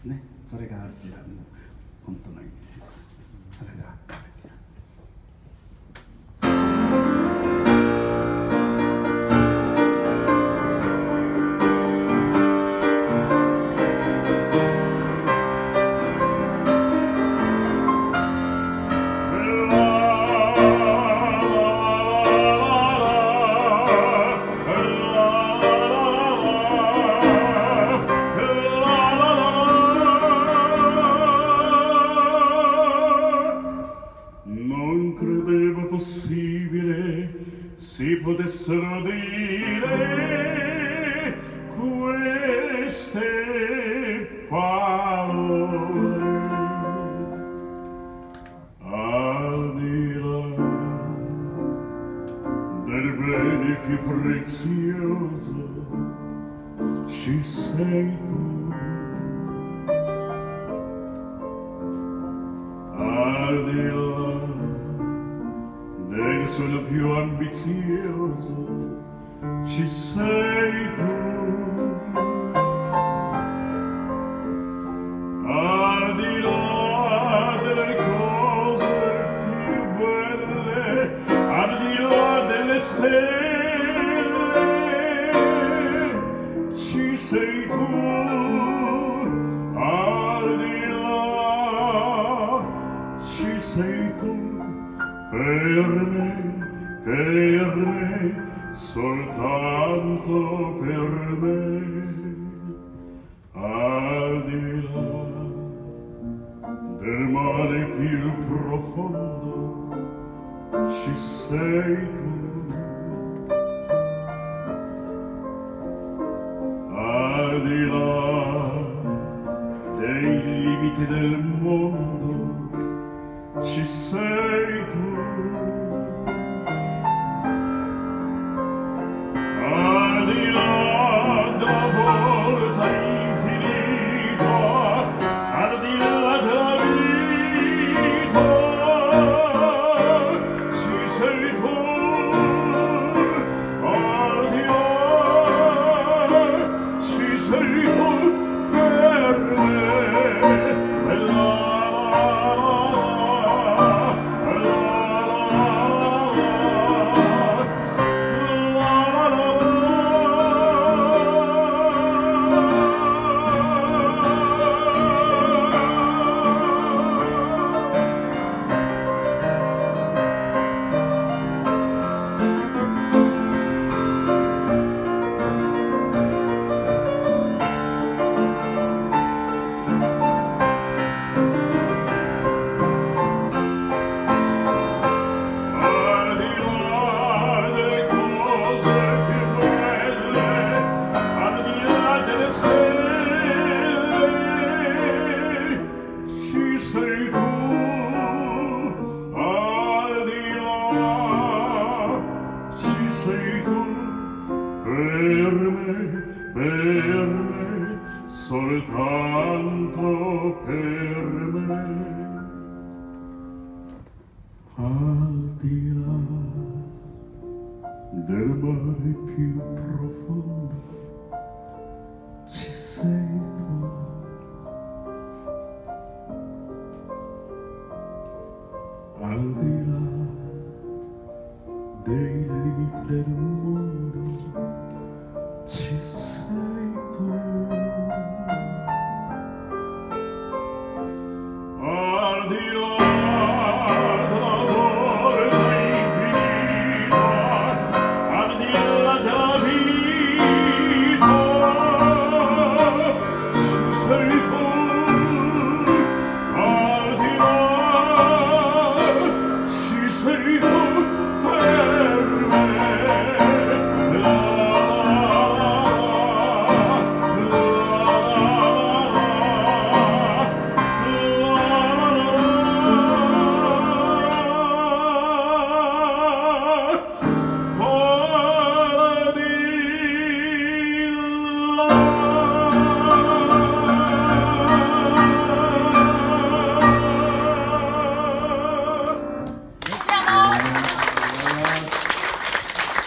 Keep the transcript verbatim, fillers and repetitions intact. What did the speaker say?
ですね。それがアルティラの本当の意味です。それがアルティラ。 Si potessero dire queste parole al di là del bene più prezioso ci sei tu, al di là del sogno più ambizioso ci sei tu, al di là delle cose più belle, al di là delle stelle ci sei tu, al di là ci sei tu. Per me, per me, soltanto per me, al di là del mare più profondo ci sei tu, al di là dei limiti del mondo ci sei tu, al di là della volta infinita, al di là della vita ci sei tu, al di là ci sei tu per me, e la per me, per me, soltanto per me, al di là del mare più profondo ci sei